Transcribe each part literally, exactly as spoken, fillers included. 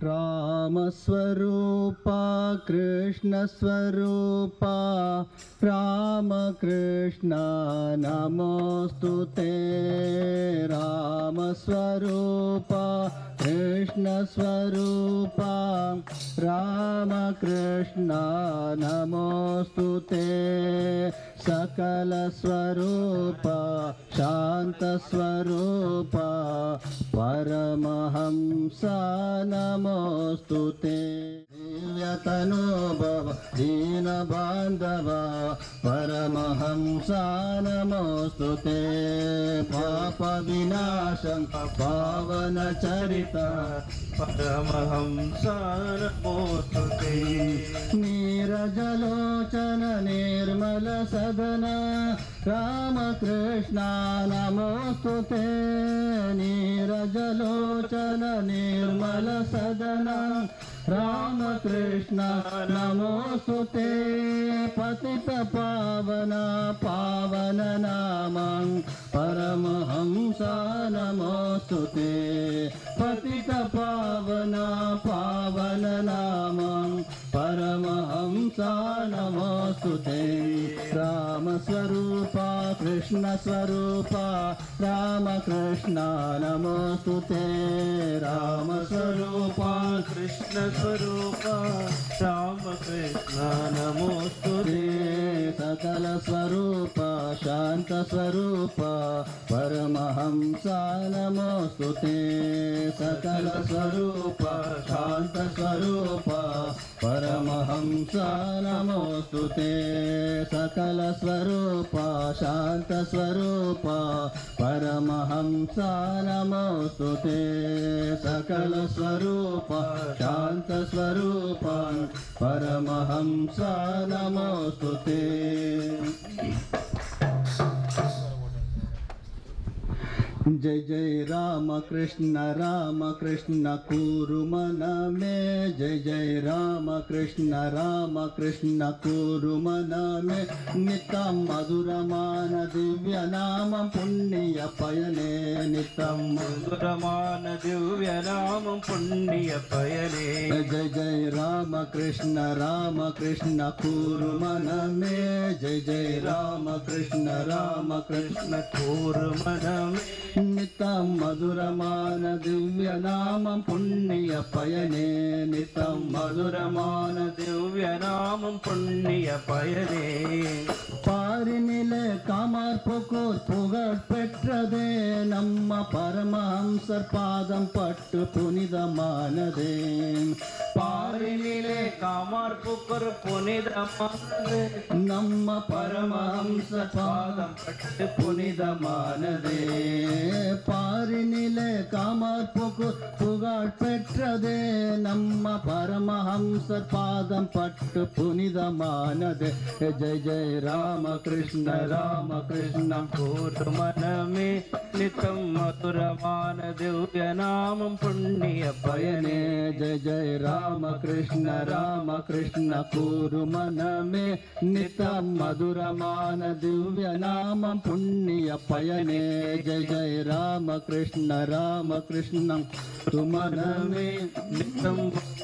रामस्वरूपा कृष्णस्वरूपा रामकृष्ण नमोस्तुते रामस्वरूपा कृष्णस्वरूपा रामकृष्ण नमोस्तुते सकलस्वरूपा शान्तस्वरूपा परमहंसा नमोस्तुते दिव्यतनुभव दीनबान्धव परमहंसा नमोस्तुते पापविनाशं पावनचरिता परमहंसा नमोस्तुते नीरजलोचन निर्मल सदन रामकृष्ण नमोस्तुते नीरजलोचन निर्मल सदन रामकृष्ण नमोस्तुते पतित पावन पावन नामं परमहंसा नमोस्तुते पतित पावन पावन नामं परमहंसा नमोस्तुते रामस्वरूपा कृष्णस्वरूपा रामकृष्ण नमोस्तुते रामस्वरूपा कृष्णस्वरूपा रामकृष्ण नमोस्तुते सकलस्वरूपा शान्तस्वरूपा परमहंसा नमोस्तुते सकलस्वरूपा शान्तस्वरूपा परमहंसा नमोस्तुते सकलस्वरूपा शान्तस्वरूपा परमहंसा नमोस्तुते सकलस्वरूपा शान्तस्वरूपा परमहंसा नमोस्तुते जय जय राम कृष्ण राम कृष्ण कुरु मन में जय जय राम कृष्ण राम कृष्ण कुरु मन में नित्यं मधुरमान दिव्य नाम पुण्य पयने नित्यं मधुरमान दिव्य नाम पुण्य पयने जय जय राम कृष्ण राम कृष्ण कुरु मन में जय जय राम कृष्ण राम कृष्ण कुरु मन में नित्यं मधुरमान दिव्य नाम पुण्य पयने नित्यं मधुरमान दिव्य नाम पुण्य पयने பாரினிலே காமார்புக்கூர் புகழ் பெற்றதே நம்ம பரமஹம்சர் பாதம் பட்டு புனிதமானதே பாரினிலே காமார்புக்கூர் புனிதமானதே நம்ம பரமஹம்சர் பாதம் பட்டு புனிதமானதே பாரினிலே காமார்புக்கூர் புகழ் பெற்றதே நம்ம பரமஹம்சர் பாதம் பட்டு புனிதமானதே जय जय राम कृष्ण राम कृष्ण कुरु मन में नित्यं मधुरमान दिव्य नाम पुण्य पयने जय जय राम कृष्ण राम कृष्ण कुरु मन में नित्यं मधुरमान दिव्य नाम पुण्य पयने जय जय राम कृष्ण राम कृष्ण कुरु मन में नित्यं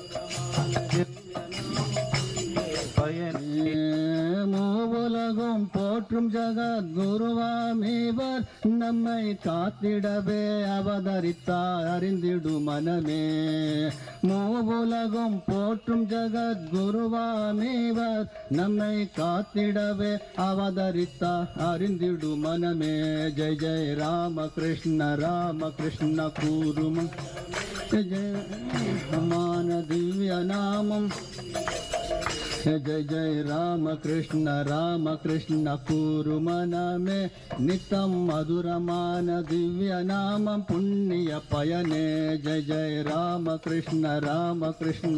மூவுலகும் போற்றும் ஜகத் குருவாமிவர் நம்மை காத்திடவே அவதரித்தார் அறிந்திடு மனமே மூவுலகும் போற்றும் ஜகத் குருவாமிவர் நம்மை காத்திடவே அவதரித்தார் அறிந்திடு மனமே ஜெய ஜெய ராம கிருஷ்ண ராம கிருஷ்ண கூறும் ஜெய மான திவ்ய நாமம் जय जय राम कृष्ण राम कृष्ण कुरु मन में नित्यं मधुरमान दिव्य नाम पुण्य पयने जय जय राम कृष्ण राम कृष्ण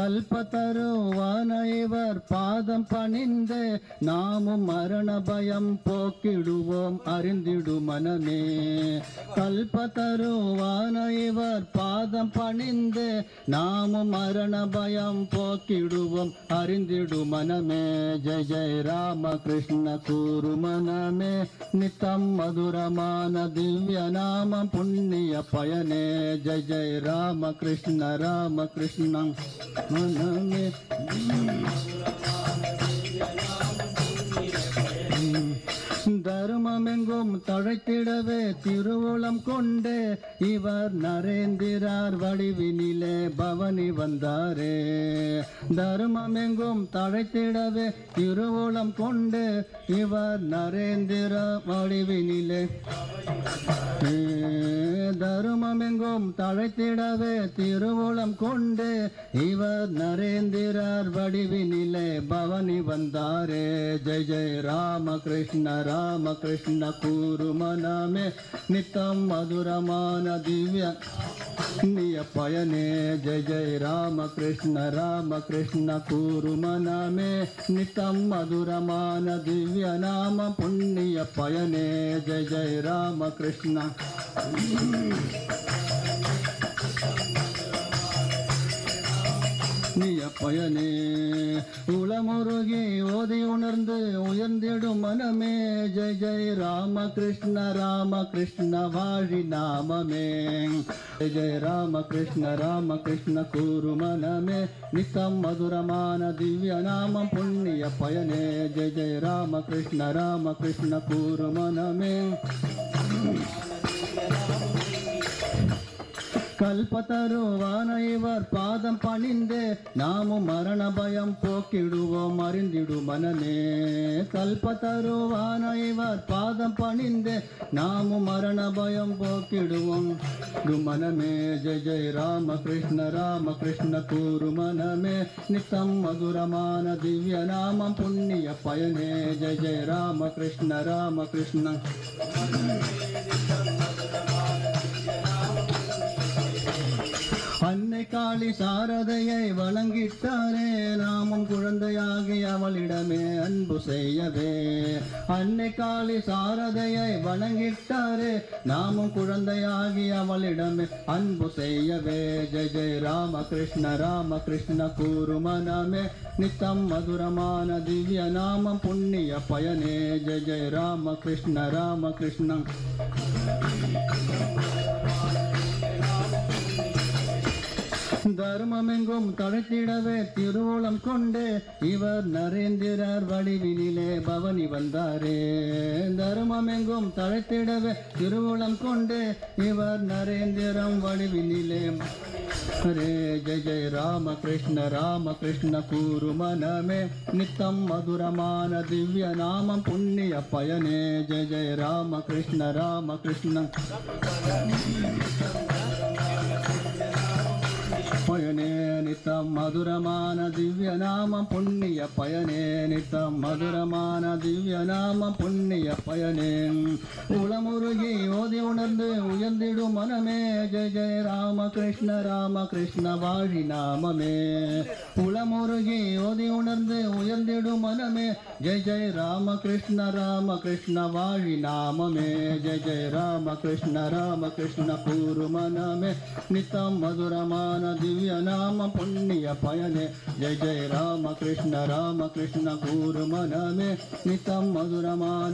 கல்பத்தருவான இவர் பாதம் பணிந்து நாமும் மரண பயம் போக்கிடுவோம் அறிந்திடு மனமே. கல்பத்தருவான இவர் பாதம் பணிந்து நாமும் மரண பயம் போக்கிடுவோம் அறிந்திடு மனமே. ஜெய ஜெய ராமகிருஷ்ண கூறு மனமே நித்தம் மதுரமான திவ்ய நாமம் புண்ணிய பயனே. ஜெய ஜெய ராமகிருஷ்ண ராமகிருஷ்ண மனமே. தர்மமெங்கும் தழைத்திடவே திருவுளம் கொண்டு இவர் நரேந்திரார் வடிவினிலே பவனி வந்தாரே. தர்மமெங்கும் தழைத்திடவே திருவுளம் கொண்டு இவர் நரேந்திர வடிவினிலே தருமமெங்கும் தழைத்திடவே திருவுளம் கொண்டு இவர் நரேந்திரர் வடிவினிலே பவனி வந்தாரே. ஜெய ஜெய ராமகிருஷ்ண ராமகிருஷ்ண கூறு மனமே நித்தம் மதுரமான திவ்ய புண்ணிய பயனே. ஜெய ஜெய ராமகிருஷ்ண ராமகிருஷ்ண கூறு மனமே நித்தம் மதுரமான திவ்ய நாம புண்ணிய பயனே. ஜெய ஜெய ராமகிருஷ்ண நிய பயனே. உளமுருகி ஓதி உணர்ந்து உயர்ந்திடும் மனமே. ஜெய ஜெய ராமகிருஷ்ண ராமகிருஷ்ண வாழி நாமமே. ஜெய ஜெய ராமகிருஷ்ண ராமகிருஷ்ண கூறு மனமே நித்தம் மதுரமான திவ்ய நாமம் புண்ணிய பயனே. ஜெய ஜெய ராமகிருஷ்ண ராமகிருஷ்ண கூறு மனமே. கல்பத்தருவான இவர் பாதம் பணிந்து நாமும் மரண பயம் போக்கிடுவோம் அறிந்திடு மனமே. கல்பத்தருவான இவர் பாதம் பணிந்து நாமும் மரண பயம் போக்கிடுவோம் மனமே. ஜெய ஜெய ராமகிருஷ்ண ராமகிருஷ்ண கூறு மனமே நித்தம் மதுரமான திவ்ய நாமம் புண்ணிய பயனே. ஜெய ஜெய ராமகிருஷ்ண ராமகிருஷ்ண அன்னை காளி சாரதையை வணங்கிட்டாரே நாமும் குழந்தையாகி அவளிடமே அன்பு செய்யவே. அன்னை காளி சாரதையை வணங்கிட்டாரே நாமும் குழந்தையாகி அவளிடமே அன்பு செய்யவே. ஜெய ஜெய ராமகிருஷ்ண ராமகிருஷ்ண கூறு மனமே நித்தம் மதுரமான திவ்ய நாமம் புண்ணிய பயனே. ஜெய ஜெய ராமகிருஷ்ண ராமகிருஷ்ண தர்மமெங்கும் தழைத்திடவே திருவுளம் கொண்டு இவர் நரேந்திரர் வடிவினிலே பவனி வந்தாரே. தர்மமெங்கும் தழைத்திடவே திருவுளம் கொண்டு இவர் நரேந்திரம் வடிவினிலே ஹரே. ஜெய ஜெய ராமகிருஷ்ண ராமகிருஷ்ண கூறு மனமே நித்தம் மதுரமான திவ்ய நாமம் புண்ணிய பயனே. ஜெய ஜெய ராமகிருஷ்ண ராமகிருஷ்ண பயனே நித்தம் மதுரமான திவ்ய நாமம் புண்ணிய பயனே. நித்தம் மதுரமான திவ்ய நாமம் புண்ணிய பயனே. உளமுருகி ஓதி உணர்ந்து உயர்ந்திடும் மனமே. ஜெய ஜெய ராமகிருஷ்ண ராமகிருஷ்ண வாழி நாமமே. உளமுருகி ஓதி உணர்ந்து உயர்ந்திடும் மனமே. ஜெய ஜெய ராமகிருஷ்ண ராமகிருஷ்ண வாழி நாமமே. ஜெய ஜெய ராமகிருஷ்ண ராமகிருஷ்ண கூறு மனமே நித்தம் மதுரமான திவ்ய நாம புண்ணிய பயனே. ஜெய ஜெய ராமகிருஷ்ண ராமகிருஷ்ண கூறு மனமே நித்தம் மதுரமான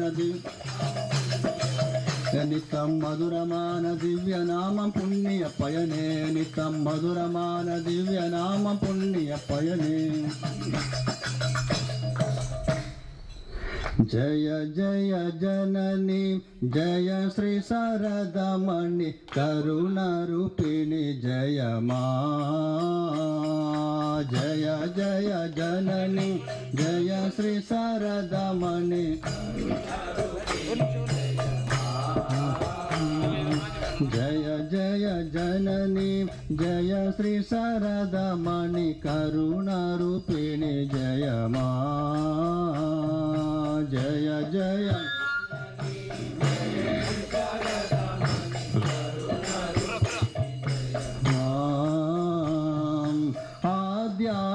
திவ்ய நித்தம் மதுரமான திவ்ய நாமம் புண்ணிய பயனே. நித்தம் மதுரமான திவ்ய நாமம் புண்ணிய பயனே. जय जय जननी जय श्री शारदामणि करुणा रूपिणी जय माँ। जय जय जननी जय श्री शारदामणि जय जय जननी जय श्री शारदामणि करुणा रूपिणी जय माँ। जय जय आद्या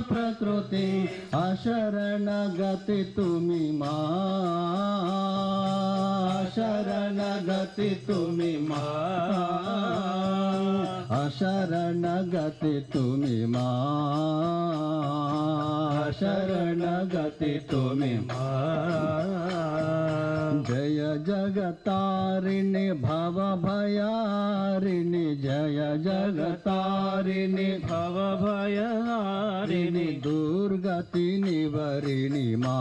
प्रकृति अशरण गति तुम्ही मा शरण गति तुम्ही मा अशरण गति तुम्ही मा शरण गति तुम्ही मा जय जगतारिणी भव भयारिणी जय जगतारिणी भव भयहारिणि दुर्गति निवरिणि मा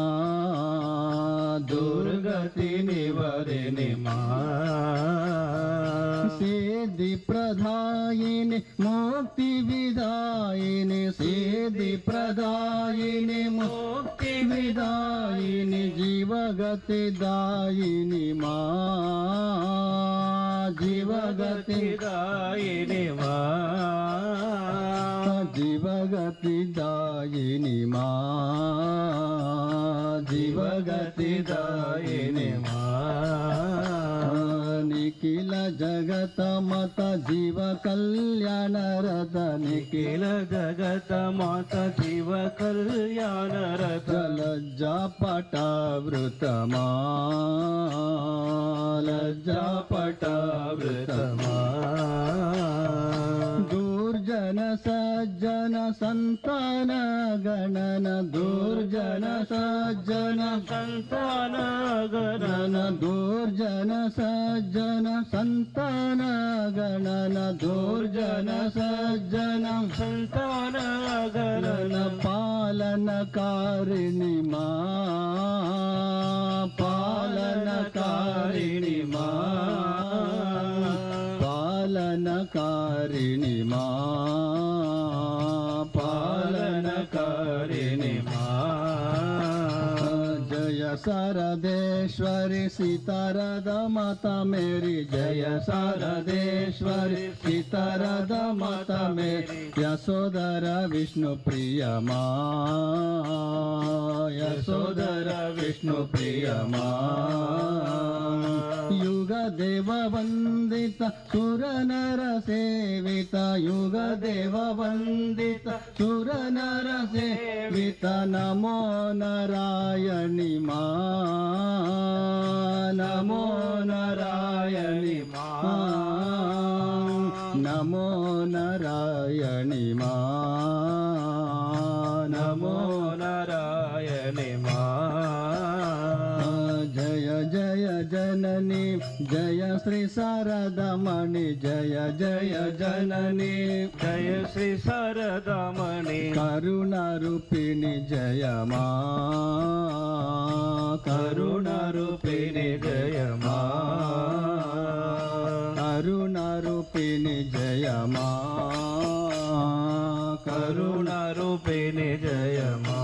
दुर्गति निवरिणि मा सिद्धि प्रदायिनी मुक्ति विदायिनी सिद्धि प्रदायिनी मुक्ति विदायिनी जीवगति दायिनी मा जीवगति दायिनि मा जीवगति दायिनी मा जीवगति दायिनी मा निखिल जगत मत जीव कल्याण रथ निखिल जगत मात जीव कल्याण रथ लज्जा पटावृत मा लज्जा पटावृत मा दुर्जन सज्जन संतान गणन दुर्जन सज्जन संतान गणन दुर्जन सज्जन संतान गणन दुर्जन सज्जन संतान गणन पालनकारिणी मा पालनकारिणी मा पालनकारिणी मा पालनकारिणी मा जय शारदेश्वरी सीतारद माता मेरी जय शारदेश्वरी सीतारद माता मेरी यशोदर विष्णु प्रिय मा यशोदर विष्णु प्रिय मा युग देव वंदित सुर नर सेवित युग देव वंदित सुर नर सेवित नमो नारायणी मा नमो नारायणी मा नमो नारायणी मा नमो नारायणी मा जय जय जननी जय श्री शारदामणि जय जय जननी जय श्री शारदामणि करुणारूपिणी जय मा करुणारूपिणि जय मा करुणारूपिणी जय मा करुणारूपिणि जय मा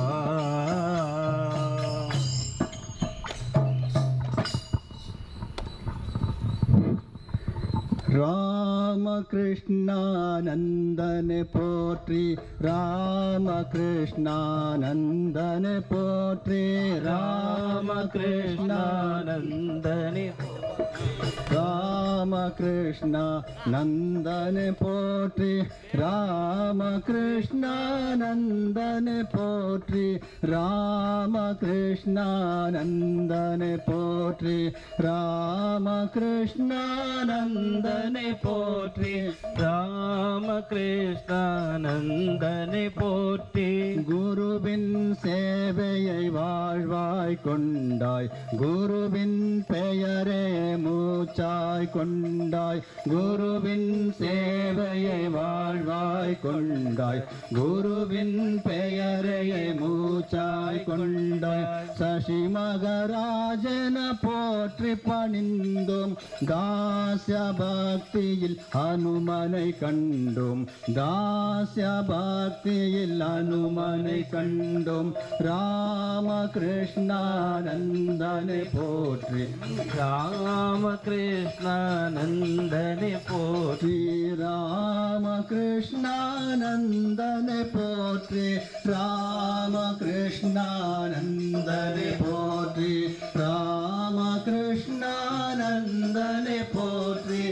राम कृष्णानंदन पोट्री राम कृष्णानंदन पोट्री राम कृष्णानंदनि राम कृष्ण नंदन पोट्री राम कृष्ण नंदन पोट्री राम कृष्ण नंदन पोट्री राम कृष्ण नंदन पोट्री राम कृष्णानंदनि போற்றி குருவின் சேவையை வாழ்வாய் கொண்டாய் குருவின் பெயரே மூச்சாய் கொண்டாய் குருவின் சேவையை வாழ்வாய் கொண்டாய் குருவின் பெயரையை மூச்சாய் கொண்டாய் சசி மகராஜன போற்றி பணிந்தோம் தாஸ்ய பக்தியில் ஹனுமனை கண்டோம் தாஸ்ய பக்தியில் ஹனுமனை கண்டோம் ராம கிருஷ்ணானந்தனை போற்றி ராம கிருஷ்ணானந்தனை போற்றி ராம கிருஷ்ணானந்தனை போற்றி ராம கிருஷ்ணானந்தனை போற்றி ராம கிருஷ்ணானந்தனை போற்றி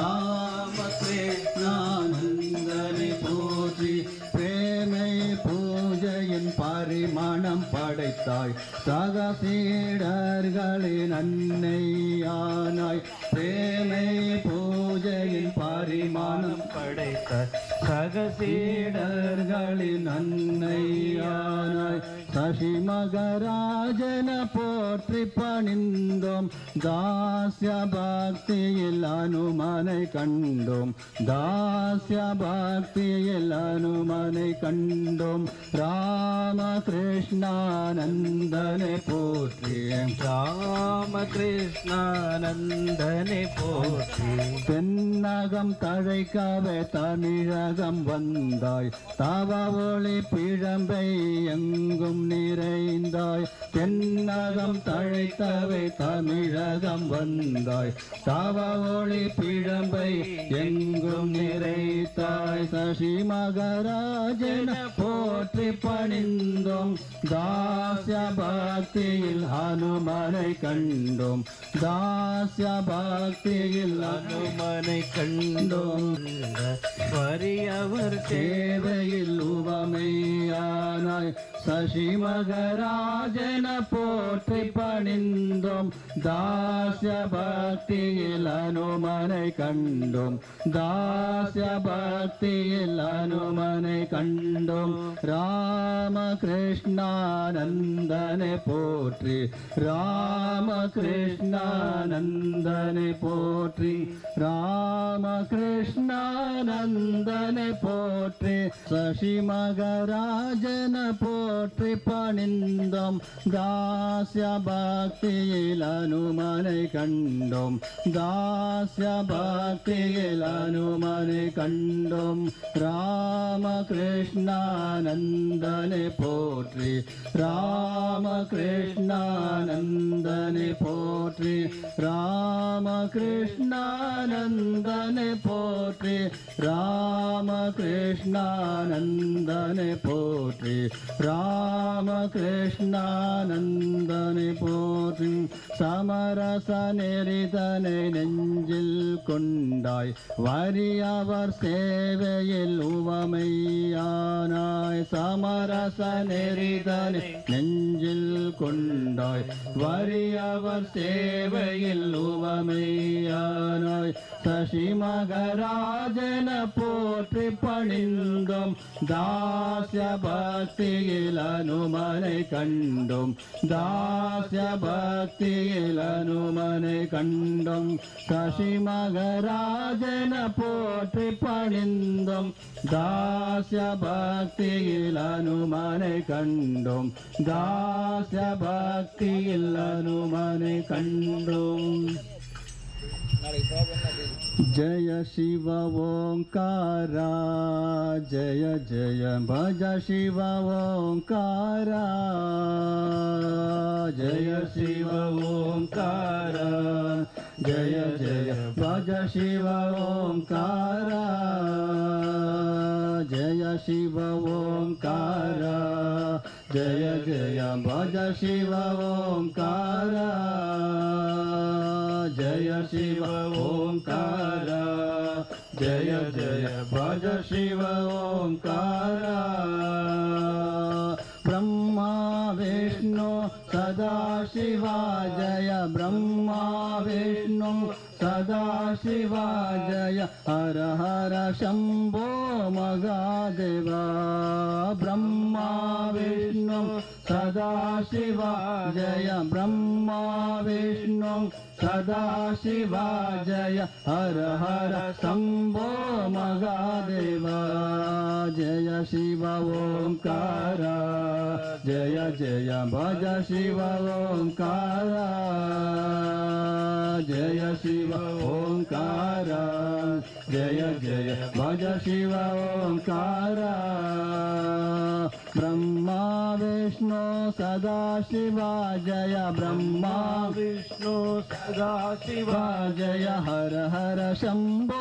ராம கிருஷ்ணானந்தனை போற்றி பிரேமை போ பரிமாணம் படைத்தாய் சகசீடர்களின் அன்னையானாய் பிரேமை பூஜையின் பரிமாணம் படைத்தாய் சகசீடர்களின் அன்னையானாய் சசி மகராஜன போற்றி பணிந்தோம் தாஸ்ய பக்தியில் அனுமனை கண்டோம் தாஸ்ய பக்தியில் அனுமனை கண்டோம் ராமகிருஷ்ணானந்தனை போற்றி ராமகிருஷ்ணானந்தனை போற்றி தென்னகம் தழைக்கவே தமிழகம் வந்தாய் தவ ஒளி பிழம்பை எங்கும் நிறைந்தாய் தென்னகம் தழைத்தவை தமிழகம் வந்தாய் தவ ஒளி பிழம்பை எங்கும் நிறைத்தாய் சசி மகராஜன போற்றி பணிந்தோம் தாஸ்ய பக்தியில் ஹனுமனை கண்டோம் தாஸ்ய பக்தியில் அனுமனை கண்டோம் வரியவர் சேவையில் உவமையானாய் சசி மகராஜன போற்றி பணிந்தோம் தாஸ்ய பக்தியில் அனுமனை கண்டோம் தாஸ்ய பக்தியில் அனுமனை கண்டோம் ராமகிருஷ்ணானந்தனை போற்றி ராமகிருஷ்ணானந்தனை போற்றி ராமகிருஷ்ணானந்தனை போற்றி சசி மகராஜன போற்றி பணிந்தோம் தாஸ்ய பக்தியில் அனுமனை கண்டோம் தாஸ்ய பக்தியில் அனுமனை கண்டோம் ராமகிருஷ்ணானந்தனை போற்றி ராமகிருஷ்ணானந்தனை போற்றி ராமகிருஷ்ணானந்தனை போற்றி ராமகிருஷ்ணானந்தனை போற்றி ராமகிருஷ்ணானந்தனை போற்றி சமரச நெறிதனை நெஞ்சில் கொண்டாய் வரியவர் சேவையில் உவமையானாய் சமரச நெறிதனை நெஞ்சில் கொண்டாய் வரியவர் சேவையில் உவமையானாய் சசி மகராஜன போற்றி பணிந்தோம் தாஸ்ய பக்தியில் அனுமனை கண்டோம் தாஸ்ய பக்தியில் அனுமனை கண்டோம் சசி மகராஜன போற்றி பணிந்தோம் தாஸ்ய பக்தியில் அனுமனை கண்டோம் தாஸ்ய பக்தியில் அனுமனை கண்டோம் जय शिव ओंकारा जय जय भज शिव ओंकारा जय शिव ओंकारा जय जय भज शिव ओंकारा जय शिव ओंकारा जय जय भज शिव ओंकारा जय शिव ओंकारा जय जय भज शिव ओंकारा ब्रह्मा विष्णु सदा शिवा जय ब्रह्मा विष्णु सदा शिवा जय हर हर शंभो महादेवा ब्रह्मा विष्णु सदा शिवा जय ब्रह्मा विष्णु सदा शिवा जय हर हर शंभो महादेवा जय शिव ओंकारा जय जय भज शिव ओंकारा जय शिव ओंकारा जय जय भज शिव ओंकारा ब्रह्मा विष्णु सदा शिवा जय ब्रह्मा विष्णु सदा शिवा जय हर हर शंभो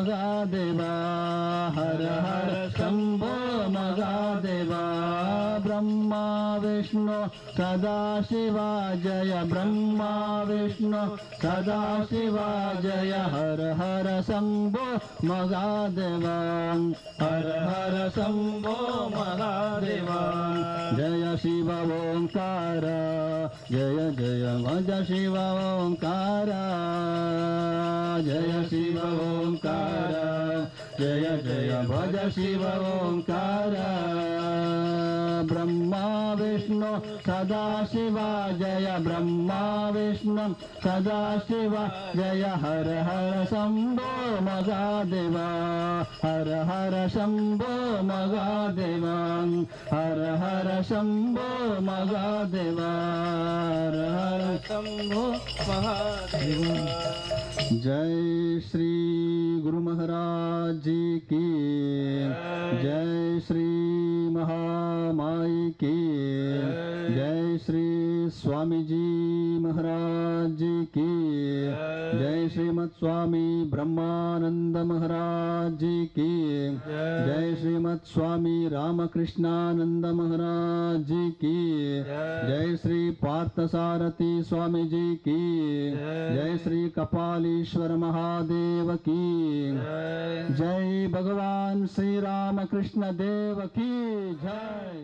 महादेवा हर हर शंभो महादेवा ब्रह्मा ब्रह्मा विष्णु सदाशिवा जय ब्रह्मा विष्णु सदाशिवा जय हर हर शंभो महादेवा हर हर शंभो महादेवा जय शिव ओंकार जय जय भज शिव ओंकार जय शिव ओंकार जय जय भज शिव ओंकार ब्रह्मा विष्णु सदाशिवा जय ब्रह्मा विष्णु सदाशिवा जय हर हर शंभो महादेवा हर हर शंभो महादेवा हर हर शंभो महादेवा हर हर शंभो महादेवा। जय श्री गुरु महाराज जी की जय श्री महामाई की जय श्री स्वामी जी महाराज जी की जय श्रीमद स्वामी ब्रह्मानंद महाराज जी की जय श्रीमद स्वामी रामकृष्णानंद महाराज जी की जय श्री पार्थसारथी स्वामी जी की जय श्री कपालीश्वर महादेव की जय भगवान श्री रामकृष्ण देव की जय।